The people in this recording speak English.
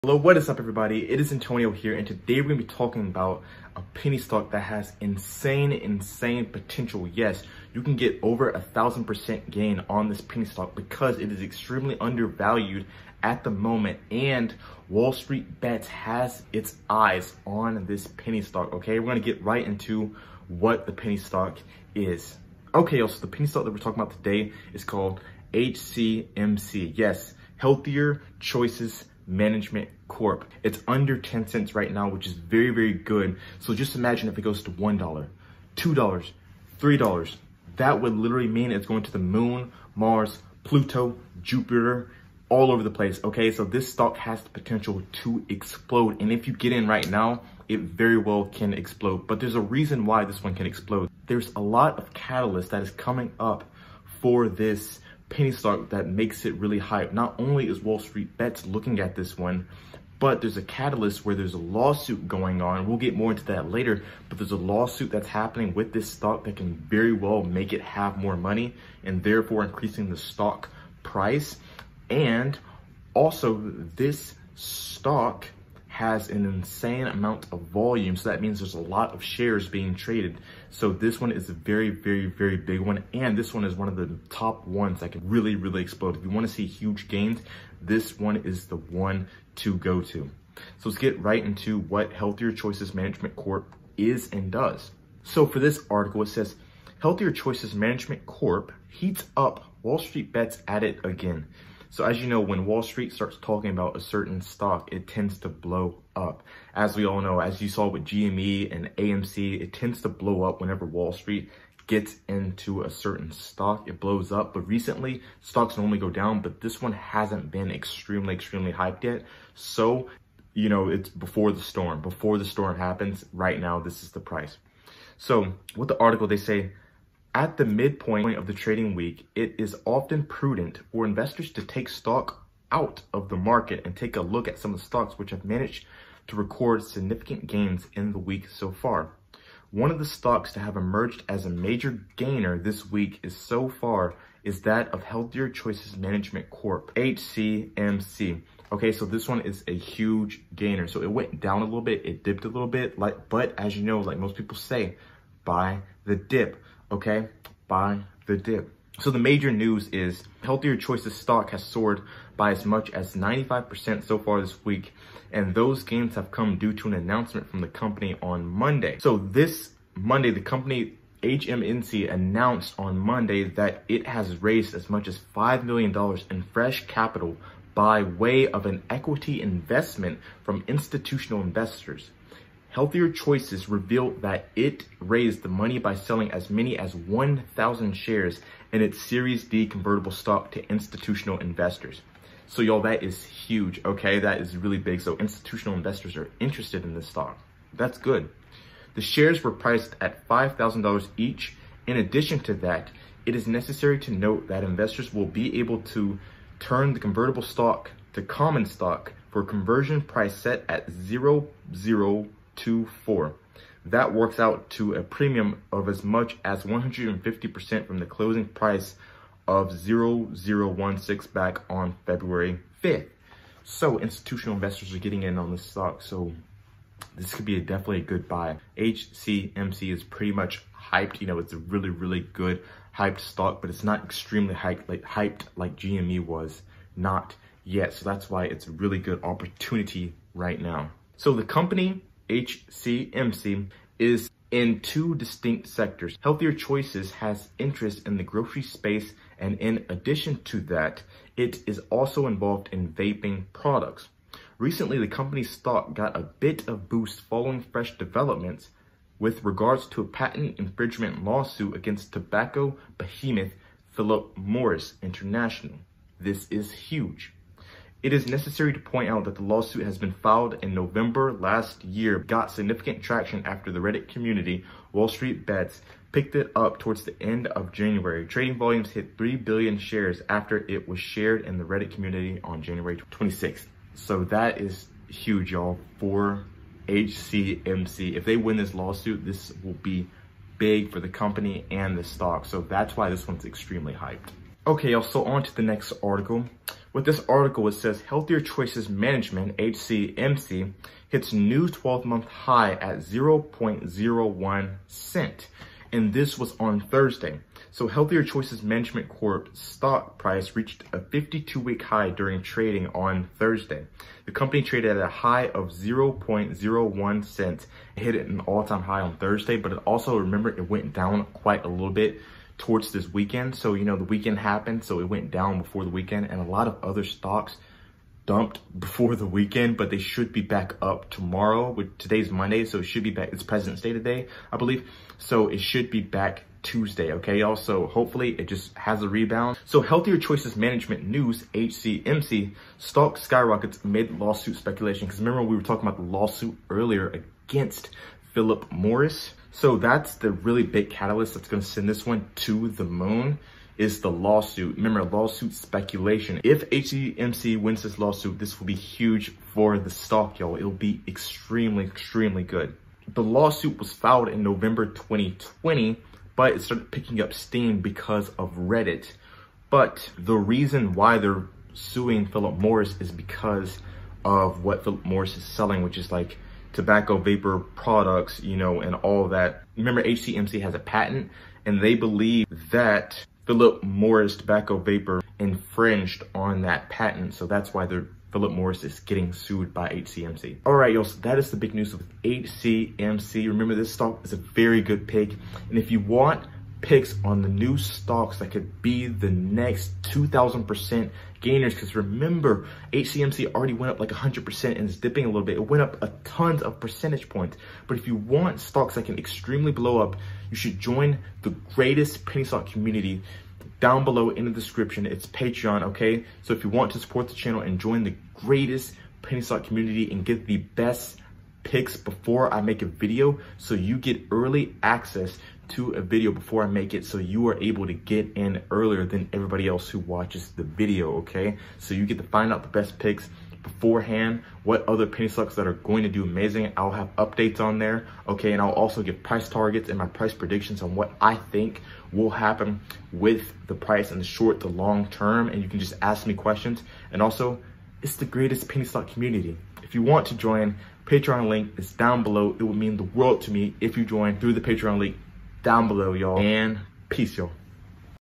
Hello, what is up everybody? It is Antonio here, and today we're going to be talking about a penny stock that has insane potential. Yes, you can get over 1,000% gain on this penny stock because it is extremely undervalued at the moment, and Wall Street Bets has its eyes on this penny stock. Okay, we're going to get right into what the penny stock is. Okay, so the penny stock that we're talking about today is called HCMC. Yes, Healthier Choices Management Corp. It's under 10 cents right now, which is very good. So just imagine if it goes to $1, $2, $3. That would literally mean it's going to the moon, Mars, Pluto, Jupiter, all over the place. Okay, so this stock has the potential to explode, and if you get in right now, it very well can explode. But there's a reason why this one can explode. There's a lot of catalyst that is coming up for this penny stock that makes it really hype. Not only is Wall Street Bets looking at this one, but there's a catalyst where there's a lawsuit going on. We'll get more into that later, but there's a lawsuit that's happening with this stock that can very well make it have more money and therefore increasing the stock price. And also this stock has an insane amount of volume, so that means there's a lot of shares being traded. So this one is a very big one, and this one is one of the top ones that can really explode. If you want to see huge gains, this one is the one to go to. So let's get right into what Healthier Choices Management Corp is and does. So for this article, it says Healthier Choices Management Corp heats up, Wall Street Bets at it again. So as you know, when Wall Street starts talking about a certain stock, it tends to blow up. As we all know, as you saw with GME and AMC, it tends to blow up whenever Wall Street gets into a certain stock, it blows up. But recently, stocks normally go down, but this one hasn't been extremely hyped yet. So, you know, it's before the storm. Before the storm happens, right now, this is the price. So with the article, they say, at the midpoint of the trading week, it is often prudent for investors to take stock out of the market and take a look at some of the stocks which have managed to record significant gains in the week so far. One of the stocks to have emerged as a major gainer this week is that of Healthier Choices Management Corp, HCMC. Okay, so this one is a huge gainer. So it went down a little bit, it dipped a little bit, but as you know, like most people say, buy the dip. Okay, buy the dip. So the major news is Healthier Choices stock has soared by as much as 95% so far this week, and those gains have come due to an announcement from the company on Monday. So this Monday, the company HMNC announced on Monday that it has raised as much as $5 million in fresh capital by way of an equity investment from institutional investors. Healthier Choices revealed that it raised the money by selling as many as 1,000 shares in its Series D convertible stock to institutional investors. So y'all, that is huge, okay? That is really big. So institutional investors are interested in this stock. That's good. The shares were priced at $5,000 each. In addition to that, it is necessary to note that investors will be able to turn the convertible stock to common stock for a conversion price set at 0.024. That works out to a premium of as much as 150% from the closing price of 0.016 back on February 5th. So institutional investors are getting in on this stock. So this could be definitely a good buy. HCMC is pretty much hyped. You know, it's a really good hyped stock, but it's not extremely hyped like GME was. Not yet. So that's why it's a really good opportunity right now. So the company HCMC is in two distinct sectors. Healthier Choices has interest in the grocery space, and in addition to that, it is also involved in vaping products. Recently, the company's stock got a bit of boost following fresh developments with regards to a patent infringement lawsuit against tobacco behemoth Philip Morris International. This is huge. It is necessary to point out that the lawsuit has been filed in November last year, got significant traction after the Reddit community, Wall Street Bets, picked it up towards the end of January. Trading volumes hit 3 billion shares after it was shared in the Reddit community on January 26th. So that is huge, y'all, for HCMC. If they win this lawsuit, this will be big for the company and the stock. So that's why this one's extremely hyped. Okay, y'all, so on to the next article. With this article, it says Healthier Choices Management, HCMC, hits new 12-month high at 0.01 cent. And this was on Thursday. So Healthier Choices Management Corp stock price reached a 52-week high during trading on Thursday. The company traded at a high of 0.01 cents. It hit an all-time high on Thursday, but it also, remember, it went down quite a little bit towards this weekend. So, you know, the weekend happened, so it went down before the weekend, and a lot of other stocks dumped before the weekend, but they should be back up tomorrow. Today's Monday, so it should be back. It's President's Day today, I believe. So it should be back Tuesday, okay, y'all? So hopefully it just has a rebound. So Healthier Choices Management News, HCMC, stock skyrockets amid lawsuit speculation. Because remember, we were talking about the lawsuit earlier against Philip Morris. So that's the really big catalyst that's going to send this one to the moon, is the lawsuit. Remember, lawsuit speculation. If HCMC wins this lawsuit, this will be huge for the stock, y'all. It'll be extremely, extremely good. The lawsuit was filed in November 2020, but it started picking up steam because of Reddit. But the reason why they're suing Philip Morris is because of what Philip Morris is selling, which is like tobacco vapor products, you know, and all that. Remember, HCMC has a patent, and they believe that Philip Morris tobacco vapor infringed on that patent. So that's why Philip Morris is getting sued by HCMC. All right, y'all, so that is the big news with HCMC. Remember, this stock is a very good pick. And if you want picks on the new stocks that could be the next 2,000% gainers, because remember, HCMC already went up like 100% and is dipping a little bit. It went up a tons of percentage points. But if you want stocks that can extremely blow up, you should join the greatest penny stock community down below in the description. It's Patreon, okay? So if you want to support the channel and join the greatest penny stock community and get the best picks before I make a video, so you get early access to a video before I make it, so you are able to get in earlier than everybody else who watches the video, okay? So you get to find out the best picks beforehand, what other penny stocks that are going to do amazing. I'll have updates on there, okay? And I'll also give price targets and my price predictions on what I think will happen with the price in the short to long term. And you can just ask me questions. And also, it's the greatest penny stock community. If you want to join, Patreon link is down below. It would mean the world to me if you join through the Patreon link down below, y'all. And peace, y'all.